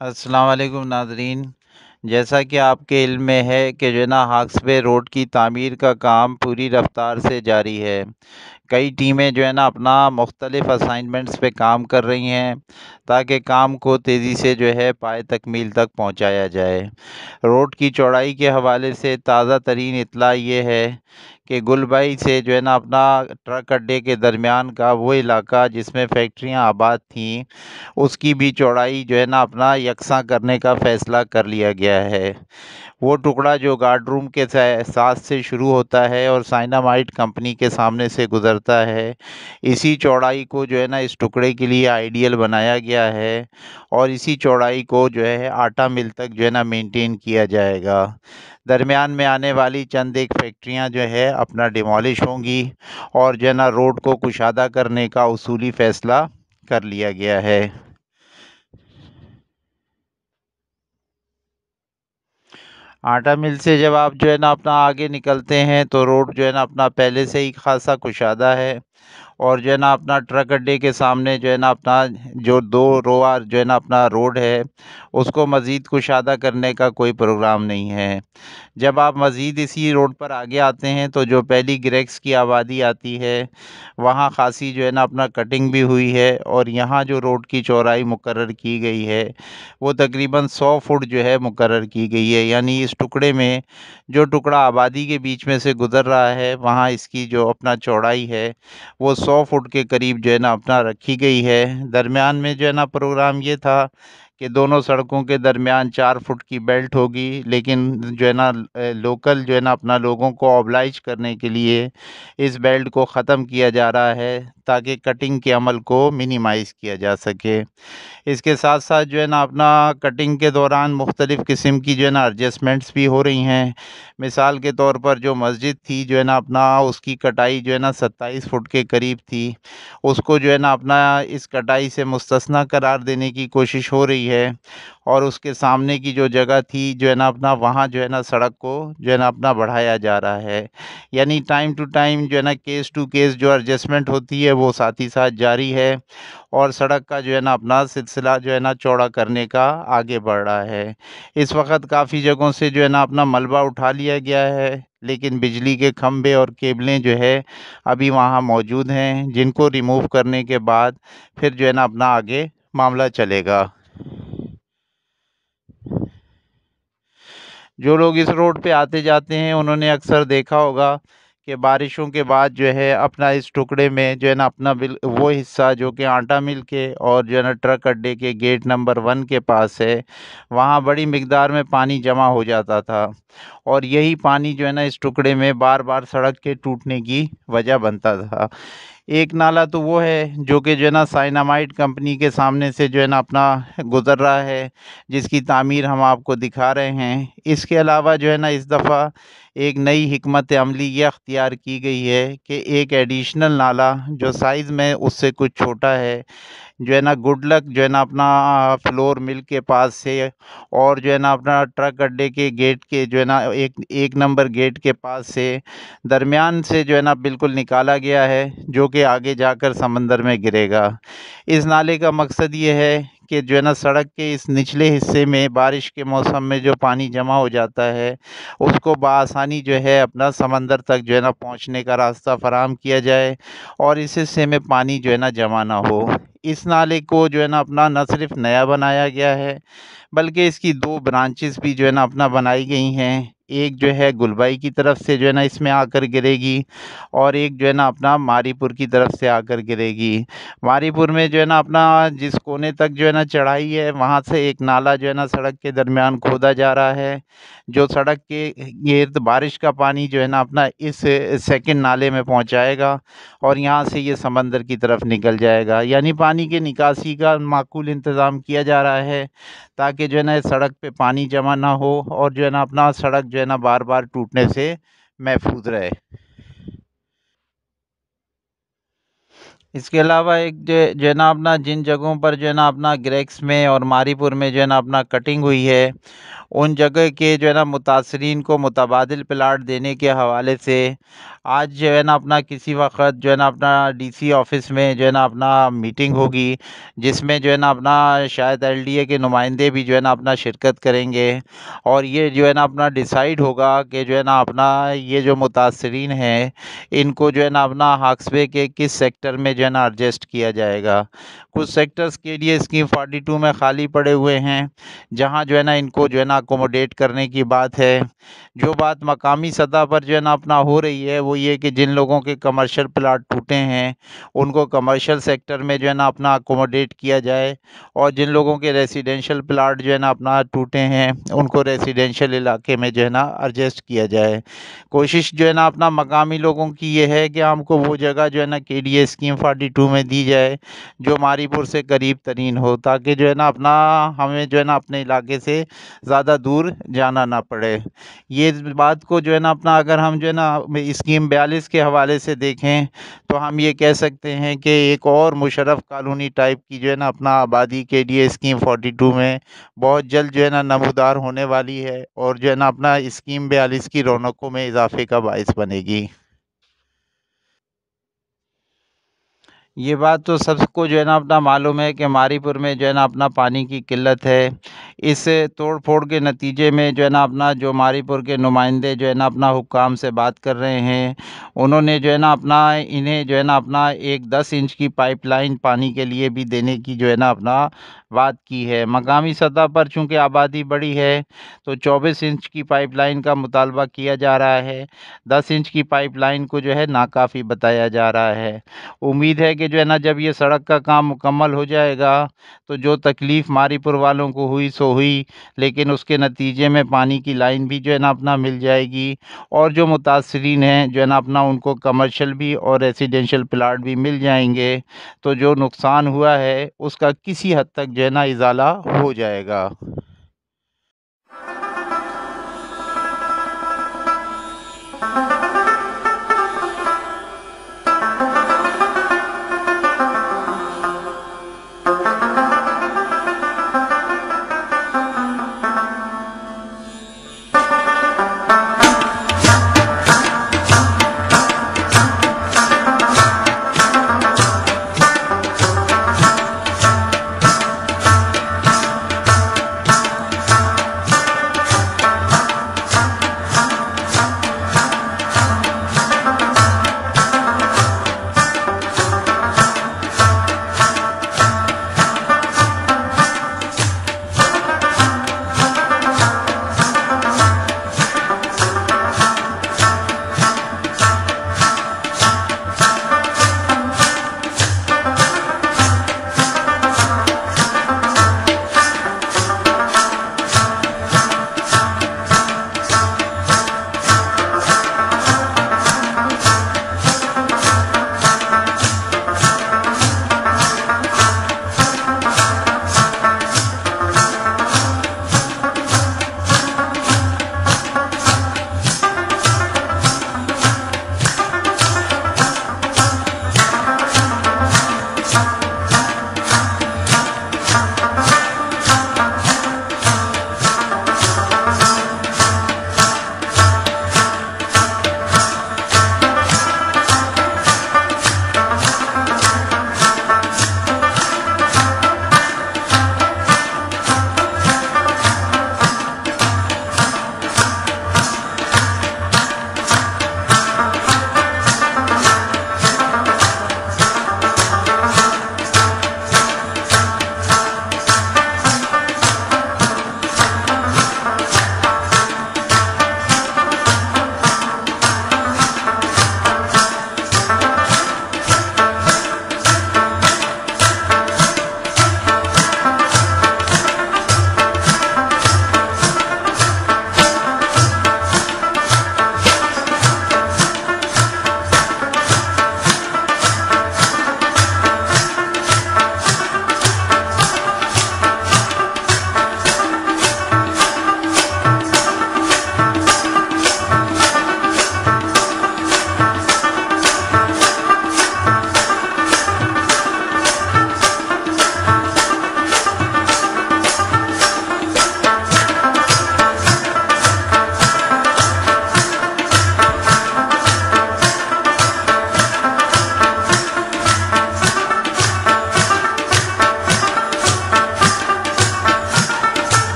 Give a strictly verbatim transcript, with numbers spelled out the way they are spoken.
अस्सलाम वालेकुम नाज़रीन। जैसा कि आपके इल्म में है कि जो है ना हाक्सवे रोड की तामीर का काम पूरी रफ्तार से जारी है। कई टीमें जो है ना अपना मुख्तलिफ असाइनमेंट्स पे काम कर रही हैं ताकि काम को तेज़ी से जो है पाए तकमील तक पहुंचाया जाए। रोड की चौड़ाई के हवाले से ताज़ा तरीन इत्तला ये है कि गुलबाई से जो है ना अपना ट्रक अड्डे के दरमियान का वो इलाका जिसमें फैक्ट्रियां आबाद थीं, उसकी भी चौड़ाई जो है ना अपना यकसा करने का फ़ैसला कर लिया गया है। वो टुकड़ा जो गार्ड रूम के सा- साथ से शुरू होता है और साइनामाइट कंपनी के सामने से गुजरता है, इसी चौड़ाई को जो है ना इस टुकड़े के लिए आइडियल बनाया गया है और इसी चौड़ाई को जो है आटा मिल तक जो है ना मेंटेन किया जाएगा। दरमियान में आने वाली चंद एक फैक्ट्रियां जो है अपना डिमोलिश होंगी और जो है ना रोड को कुशादा करने का उसूली फ़ैसला कर लिया गया है। आटा मिल से जब आप जो है ना अपना आगे निकलते हैं तो रोड जो है ना अपना पहले से ही खासा कुशादा है और जो है ना अपना ट्रक अड्डे के सामने जो है ना अपना जो दो रोआ जो है ना अपना रोड है, उसको मज़ीद कुशादा करने का कोई प्रोग्राम नहीं है। जब आप मज़ीद इसी रोड पर आगे आते हैं तो जो पहली ग्रेक्स की आबादी आती है, वहाँ खासी जो है ना अपना कटिंग भी हुई है और यहाँ जो रोड की चौड़ाई मुकर्रर की गई है, वो तकरीबन सौ फुट जो है मुकर्रर की गई है। यानी इस टुकड़े में जो टुकड़ा आबादी के बीच में से गुज़र रहा है, वहाँ इसकी जो अपना चौड़ाई है, वो सौ फुट के करीब जो है ना अपना रखी गई है। दरमियान में जो है ना प्रोग्राम ये था कि दोनों सड़कों के दरमियान चार फुट की बेल्ट होगी, लेकिन जो है ना अ, लोकल जो है ना अपना लोगों को ऑब्लाइज करने के लिए इस बेल्ट को ख़त्म किया जा रहा है ताकि कटिंग के अमल को मिनिमाइज़ किया जा सके। इसके साथ-साथ जो है ना अपना कटिंग के दौरान मुख्तलिफ़ किस्म की जो है ना एडजस्टमेंट्स भी हो रही हैं। मिसाल के तौर पर जो मस्जिद थी जो है ना अपना उसकी कटाई जो है ना सत्ताईस फुट के करीब थी। उसको जो है ना अपना इस कटाई से मुस्तस्ना करार देने की कोशिश हो रही है और उसके सामने की जो जगह थी जो है ना अपना वहाँ जो है ना सड़क को जो है ना अपना बढ़ाया जा रहा है। यानी टाइम टू टाइम जो है ना केस टू केस जो एडजस्टमेंट होती है वो साथ ही साथ जारी है और सड़क का जो है ना अपना सिलसिला जो है ना चौड़ा करने का आगे बढ़ रहा है। इस वक्त काफ़ी जगहों से जो है ना अपना मलबा उठा लिया गया है, लेकिन बिजली के खंभे और केबलें जो है अभी वहाँ मौजूद हैं, जिनको रिमूव करने के बाद फिर जो है ना अपना आगे मामला चलेगा। जो लोग इस रोड पे आते जाते हैं उन्होंने अक्सर देखा होगा कि बारिशों के बाद जो है अपना इस टुकड़े में जो है ना अपना बिल वो हिस्सा जो कि आटा मिल के और जो है ना ट्रक अड्डे के गेट नंबर वन के पास है, वहाँ बड़ी मिकदार में पानी जमा हो जाता था और यही पानी जो है ना इस टुकड़े में बार बार सड़क के टूटने की वजह बनता था। एक नाला तो वो है जो कि जो है ना साइनामाइट कंपनी के सामने से जो है ना अपना गुज़र रहा है, जिसकी तामीर हम आपको दिखा रहे हैं। इसके अलावा जो है ना इस दफ़ा एक नई हिकमत अमली ये अख्तियार की गई है कि एक एडिशनल नाला जो साइज़ में उससे कुछ छोटा है, जो है ना गुड लक जो है ना अपना फ्लोर मिल के पास से और जो है ना अपना ट्रक अड्डे के गेट के जो है ना एक एक नंबर गेट के पास से दरमियान से जो है ना बिल्कुल निकाला गया है, जो कि आगे जाकर समंदर में गिरेगा। इस नाले का मकसद ये है कि जो है ना सड़क के इस निचले हिस्से में बारिश के मौसम में जो पानी जमा हो जाता है, उसको बआसानी जो है अपना समंदर तक जो है ना पहुंचने का रास्ता फराहम किया जाए और इस हिस्से में पानी जो है ना जमा ना हो। इस नाले को जो है ना अपना न सिर्फ नया बनाया गया है, बल्कि इसकी दो ब्रांचेस भी जो है ना अपना बनाई गई हैं। एक जो है गुलबाई की तरफ से जो है ना इसमें आकर गिरेगी और एक जो है ना अपना मारीपुर की तरफ से आकर गिरेगी। मारीपुर में जो है ना अपना जिस कोने तक जो है ना चढ़ाई है, वहाँ से एक नाला जो है ना सड़क के दरमियान खोदा जा रहा है, जो सड़क के इर्द बारिश का पानी जो है ना अपना इस सेकंड नाले में पहुँचाएगा और यहाँ से ये समंदर की तरफ निकल जाएगा। यानी पानी की निकासी का माकूल इंतज़ाम किया जा रहा है ताकि जो है ना सड़क पे पानी जमा ना हो और जो है ना अपना सड़क जो है ना बार-बार टूटने से महफूज़ रहे। इसके अलावा एक जो जो है ना अपना जिन जगहों पर जो है ना अपना ग्रेक्स में और मारीपुर में जो है ना अपना कटिंग हुई है, उन जगह के जो है ना मुतासरीन को मुतबादिल प्लाट देने के हवाले से आज जो है ना अपना किसी वक़्त जो है ना अपना डीसी ऑफ़िस में जो है ना अपना मीटिंग होगी, जिसमें जो है ना अपना शायद एलडीए के नुमाइंदे भी जो है ना अपना शिरकत करेंगे और ये जो है ना अपना डिसाइड होगा कि जो है ना अपना ये जो मुतासरीन हैं, इनको जो है ना अपना हाक्सवे के किस सेक्टर में जो है ना एडजस्ट किया जाएगा। कुछ सेक्टर्स के लिए स्कीम बयालीस में खाली पड़े हुए हैं, जहाँ जो है ना इनको जो है ना अकोमोडेट करने की बात है। जो बात मकामी सतह पर जो है ना अपना हो रही है, वो ये कि जिन लोगों के कमर्शियल प्लाट टूटे हैं, उनको कमर्शियल सेक्टर में जो है ना अपना अकोमोडेट किया जाए और जिन लोगों के रेज़िडेंशियल प्लाट जो है ना अपना टूटे हैं, उनको रेज़िडेंशियल इलाके में जो है ना एडजस्ट किया जाए। कोशिश जो है ना अपना मकामी लोगों की ये है कि हमको वो जगह जो है ना केडीए स्कीम बयालीस में दी जाए, जो मारीपुर से करीब तरीन हो, ताकि जो है ना अपना हमें जो है ना अपने इलाके से ज़्यादा दूर जाना ना पड़े। ये बात को जो है ना अपना अगर हम जो है ना स्कीम बयालीस के हवाले से देखें, तो हम ये कह सकते हैं कि एक और मुशर्रफ कॉलोनी टाइप की जो है ना अपना आबादी के लिए स्कीम बयालीस में बहुत जल्द जो है ना नमूदार होने वाली है और जो है ना अपना स्कीम बयालीस की रौनकों में इज़ाफ़े का बाइस बनेगी। ये बात तो सबको जो है ना अपना मालूम है कि मारीपुर में जो है ना अपना पानी की किल्लत है। इस तोड़-फोड़ के नतीजे में जो है ना अपना जो मारीपुर के नुमाइंदे जो है ना अपना हुक्काम से बात कर रहे हैं, उन्होंने जो है ना अपना इन्हें जो है ना अपना एक दस इंच की पाइपलाइन पानी के लिए भी देने की जो है ना अपना बात की है। मकामी सतह पर चूँकि आबादी बड़ी है, तो चौबीस इंच की पाइपलाइन का मुतालबा किया जा रहा है। दस इंच की पाइपलाइन को जो है नाकाफ़ी बताया जा रहा है। उम्मीद है कि जो है ना जब ये सड़क का काम मुकम्मल हो जाएगा, तो जो तकलीफ़ मारीपुर वालों को हुई सो हुई, लेकिन उसके नतीजे में पानी की लाइन भी जो है ना अपना मिल जाएगी और जो मुतासरीन हैं जो है ना अपना उनको कमर्शियल भी और रेज़िडेंशियल प्लाट भी मिल जाएँगे। तो जो नुकसान हुआ है उसका किसी हद तक जो है ना इज़ाला हो जाएगा।